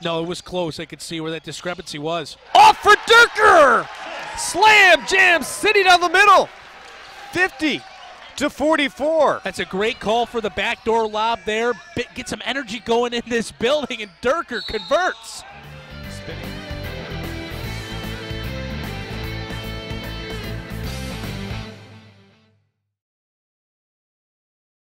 No, it was close. I could see where that discrepancy was. Off for Dierker! Slam, jam, city down the middle. 50-44. That's a great call for the backdoor lob there. Get some energy going in this building, and Dierker converts. Spinning